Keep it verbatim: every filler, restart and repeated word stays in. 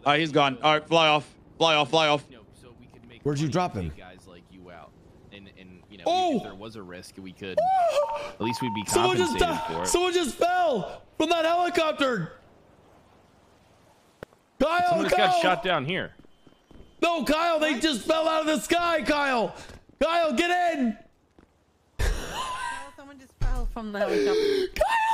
All right, he's gone. All right, fly off, fly off, fly off. You know, so we could make Where'd you money drop to him? take guys like you out, and and you know, Oh! if there was a risk, we could. At least we'd be Someone just compensated di- for it. Someone just fell from that helicopter. Kyle, Someone just Kyle. got shot down here. No, Kyle, they just fell out of the sky, Kyle. Kyle, get in. Someone just fell from the helicopter. Kyle.